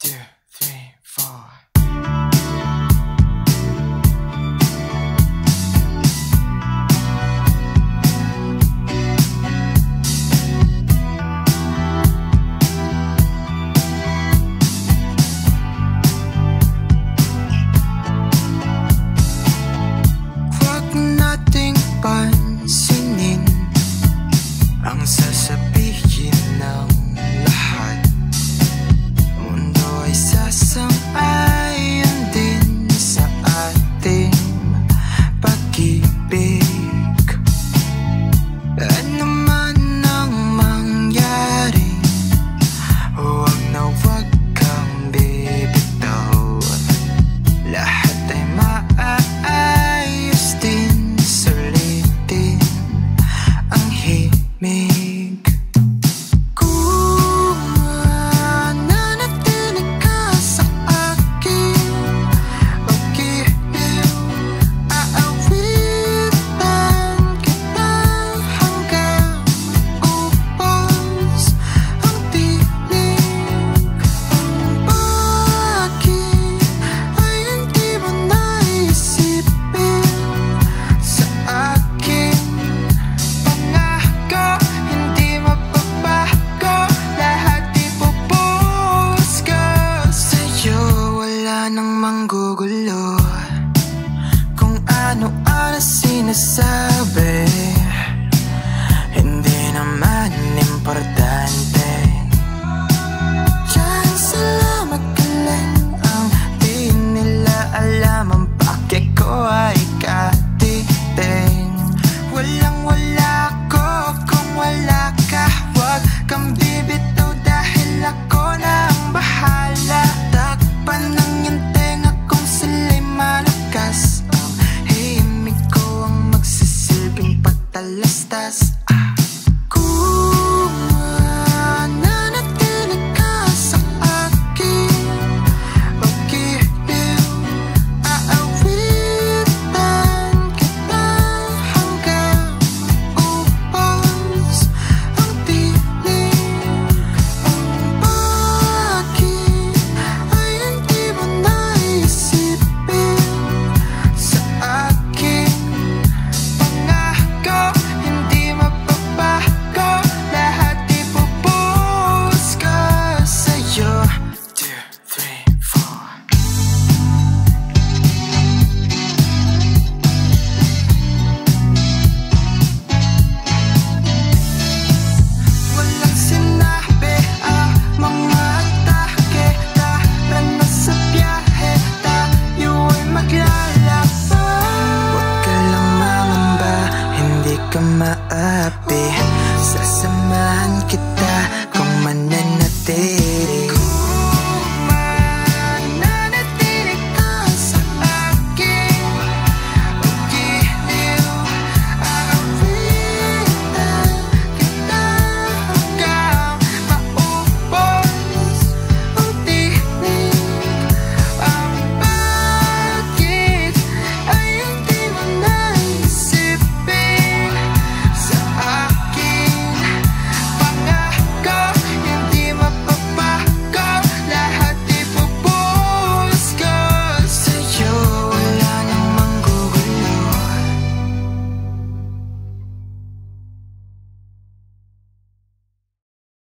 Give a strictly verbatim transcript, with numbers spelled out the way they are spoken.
two, three, four. Huwag nating pansinin ang sasabihin ng lahat. Mundo ay sasang-ayon din sa ating pag-ibig. Ano man ang mangyari, huwag na huwag kang bibitaw. Lahat ay maaayos din, sulitin ang himig. Kung nanatinig ka sa akin, pag-ibig, aawitan kita hanggang ubos ang tinig. Ang bakit ay hindi mo naisipin sa akin? Pangako, hindi mababago, lahat ibubuhos ko sa'yo. Wala nang manggugulo kung ano-ano sinasabi.